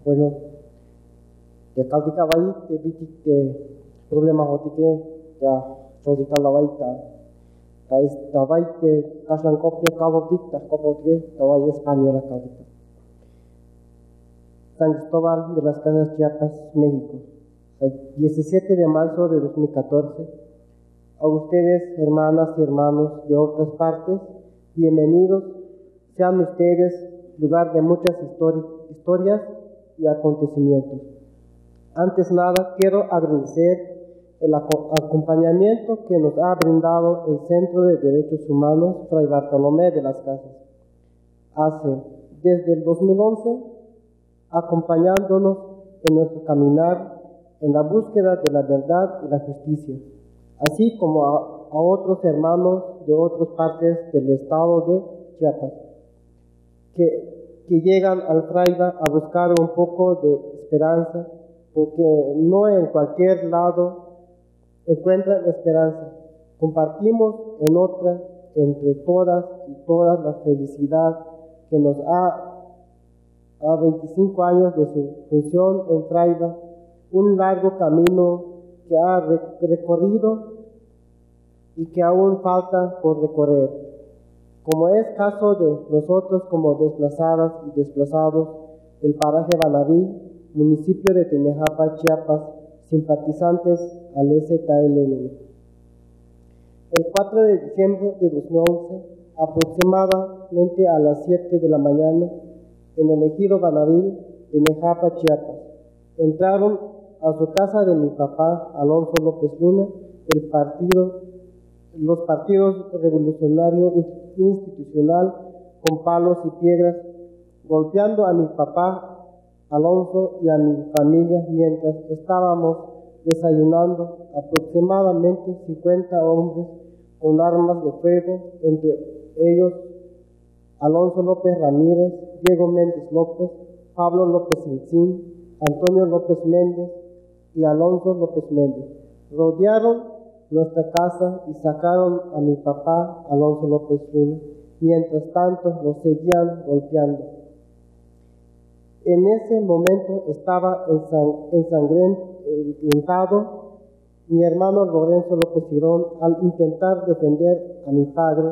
Bueno, que caltica vai te bitik te problema hotike ya chodita lavaita ta es tavai te kaslan kopia kalodik ta kopotke tavai española caltica. San Cristóbal de las Casas, Chiapas, México. El 17 de marzo de 2014. A ustedes, hermanas y hermanos de otras partes, bienvenidos. Sean ustedes lugar de muchas historias y acontecimientos. Antes nada, quiero agradecer el acompañamiento que nos ha brindado el Centro de Derechos Humanos Fray Bartolomé de las Casas. Desde el 2011, acompañándonos en nuestro caminar en la búsqueda de la verdad y la justicia, así como a otros hermanos de otras partes del estado de Chiapas, que llegan al Fraiba a buscar un poco de esperanza, porque no en cualquier lado encuentran esperanza. Compartimos entre todas y todas la felicidad que nos ha a 25 años de su función en Fraiba, un largo camino que ha recorrido y que aún falta por recorrer. Como es caso de nosotros como desplazadas y desplazados del paraje Banaví, municipio de Tenejapa, Chiapas, simpatizantes al EZLN. El 4 de diciembre de 2011, aproximadamente a las 7 de la mañana, en el ejido Banaví, Tenejapa, Chiapas, entraron a su casa de mi papá, Alonso López Luna, los partidos revolucionario institucional con palos y piedras, golpeando a mi papá, Alonso, y a mi familia mientras estábamos desayunando. Aproximadamente 50 hombres con armas de fuego, entre ellos Alonso López Ramírez, Diego Méndez López, Pablo López Incín, Antonio López Méndez y Alonso López Méndez, rodearon nuestra casa y sacaron a mi papá, Alonso López Luna. Mientras tanto, lo seguían golpeando. En ese momento estaba ensangrentado mi hermano Lorenzo López Girón al intentar defender a mi padre.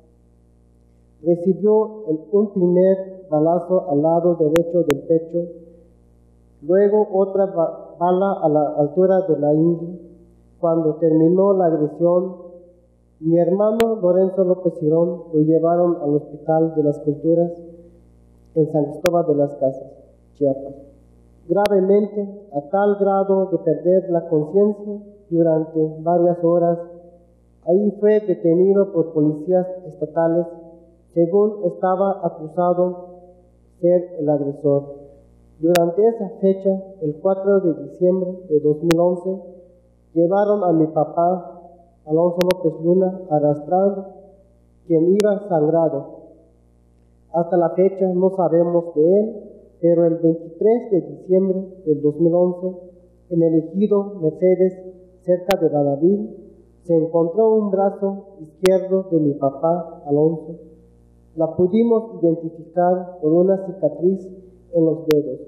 Recibió un primer balazo al lado derecho del pecho, luego otra bala a la altura de la ingle. Cuando terminó la agresión, mi hermano Lorenzo López Girón lo llevaron al Hospital de las Culturas en San Cristóbal de las Casas, Chiapas, gravemente, a tal grado de perder la conciencia durante varias horas. Ahí fue detenido por policías estatales, según estaba acusado ser el agresor. Durante esa fecha, el 4 de diciembre de 2011, llevaron a mi papá, Alonso López Luna, arrastrando, quien iba sangrado. Hasta la fecha no sabemos de él, pero el 23 de diciembre del 2011, en el ejido Mercedes, cerca de Banaví, se encontró un brazo izquierdo de mi papá, Alonso. La pudimos identificar por una cicatriz en los dedos.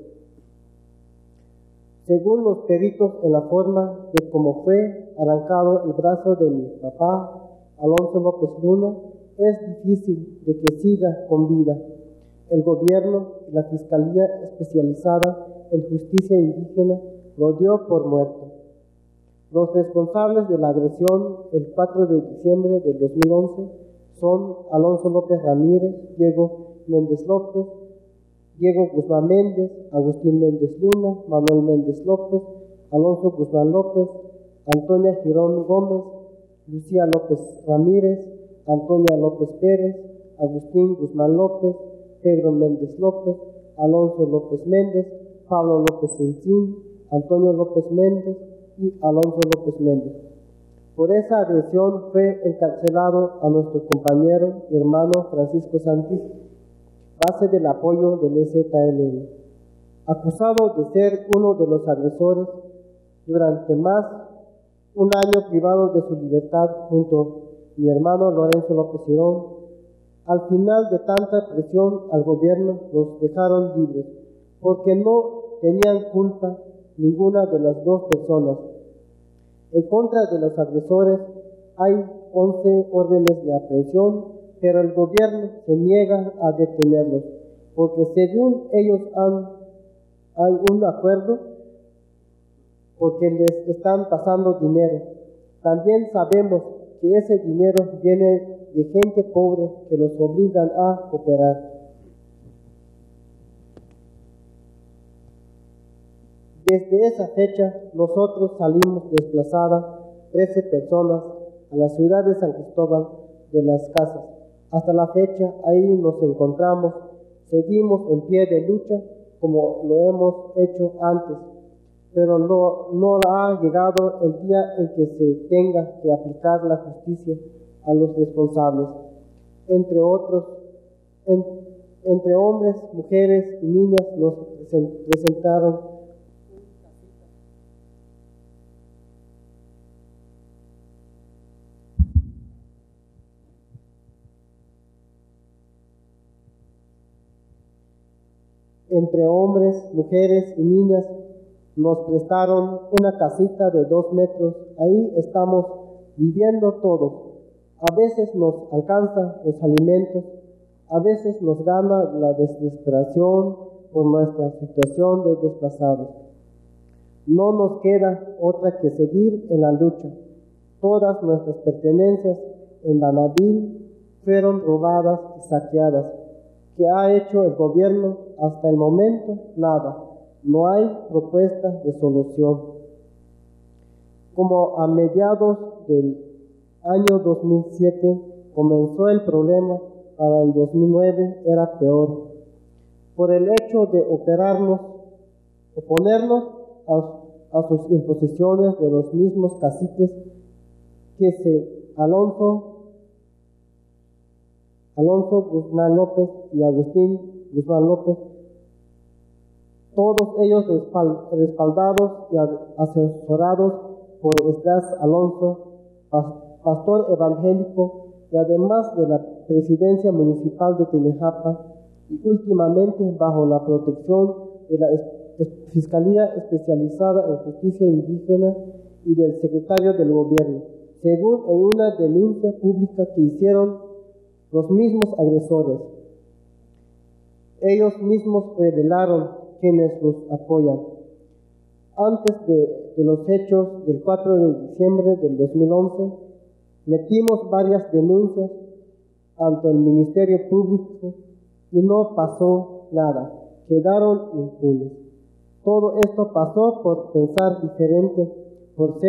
Según los peritos, en la forma de cómo fue arrancado el brazo de mi papá, Alonso López Luna, es difícil de que siga con vida. El gobierno y la Fiscalía Especializada en Justicia Indígena lo dio por muerto. Los responsables de la agresión el 4 de diciembre del 2011 son Alonso López Ramírez, Diego Méndez López, Diego Guzmán Méndez, Agustín Méndez Luna, Manuel Méndez López, Alonso Guzmán López, Antonia Girón Gómez, Lucía López Ramírez, Antonia López Pérez, Agustín Guzmán López, Pedro Méndez López, Alonso López Méndez, Pablo López Incín, Antonio López Méndez y Alonso López Méndez. Por esa agresión fue encarcelado a nuestro compañero y hermano Francisco Santis, base del apoyo del EZLN, acusado de ser uno de los agresores. Durante más un año privado de su libertad junto a mi hermano Lorenzo López Girón. Al final de tanta presión al gobierno, los dejaron libres, porque no tenían culpa ninguna de las dos personas. En contra de los agresores hay 11 órdenes de aprehensión, pero el gobierno se niega a detenerlos, porque según ellos hay un acuerdo porque les están pasando dinero. También sabemos que ese dinero viene de gente pobre que los obligan a cooperar. Desde esa fecha, nosotros salimos desplazadas, 13 personas, a la ciudad de San Cristóbal de las Casas. Hasta la fecha, ahí nos encontramos, seguimos en pie de lucha como lo hemos hecho antes, pero no ha llegado el día en que se tenga que aplicar la justicia a los responsables. Entre otros, entre hombres, mujeres y niñas nos presentaron entre hombres, mujeres y niñas nos prestaron una casita de 2 metros. Ahí estamos viviendo todos. A veces nos alcanzan los alimentos, a veces nos gana la desesperación por nuestra situación de desplazados. No nos queda otra que seguir en la lucha. Todas nuestras pertenencias en Banavil fueron robadas y saqueadas. ¿Qué ha hecho el gobierno? Hasta el momento, nada. No hay propuestas de solución. Como a mediados del año 2007 comenzó el problema, para el 2009 era peor. Por el hecho de oponernos a sus imposiciones de los mismos caciques Alonso Guzmán López y Agustín Guzmán López, todos ellos respaldados y asesorados por Esdras Alonso, pastor evangélico, y además de la presidencia municipal de Tinejapa, y últimamente bajo la protección de la Fiscalía Especializada en Justicia Indígena y del secretario del gobierno, según en una denuncia pública que hicieron los mismos agresores. Ellos mismos revelaron quienes los apoyan. Antes de los hechos del 4 de diciembre del 2011, metimos varias denuncias ante el Ministerio Público y no pasó nada, quedaron impunes. Todo esto pasó por pensar diferente, por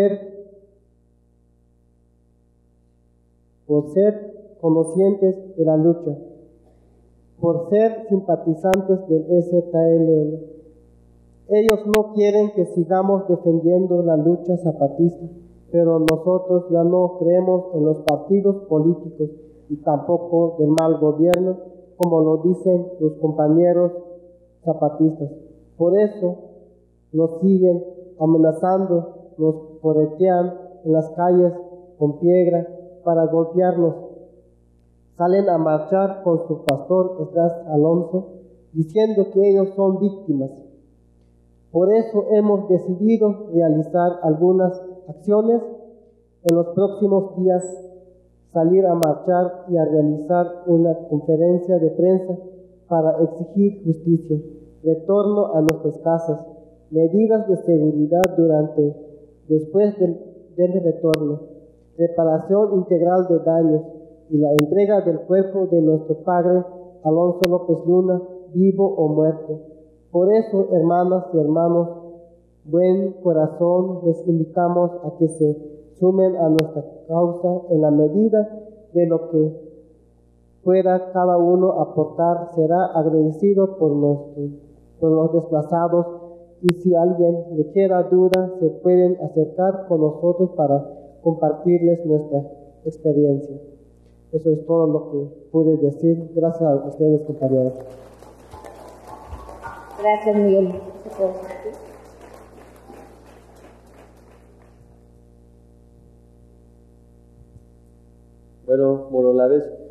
ser conscientes de la lucha, por ser simpatizantes del EZLN. Ellos no quieren que sigamos defendiendo la lucha zapatista, pero nosotros ya no creemos en los partidos políticos y tampoco del mal gobierno, como lo dicen los compañeros zapatistas. Por eso nos siguen amenazando, nos corretean en las calles con piedra para golpearnos. Salen a marchar con su pastor Esdras Alonso, diciendo que ellos son víctimas. Por eso hemos decidido realizar algunas acciones en los próximos días, salir a marchar y a realizar una conferencia de prensa para exigir justicia, retorno a nuestras casas, medidas de seguridad después del retorno, reparación integral de daños y la entrega del cuerpo de nuestro padre Alonso López Luna, vivo o muerto. Por eso, hermanas y hermanos, buen corazón, les invitamos a que se sumen a nuestra causa en la medida de lo que pueda cada uno aportar. Será agradecido por los desplazados, y si alguien le queda duda, se pueden acercar con nosotros para compartirles nuestra experiencia. Eso es todo lo que pude decir. Gracias a ustedes, compañeros. Gracias, Miguel. Bueno, Moro, la vez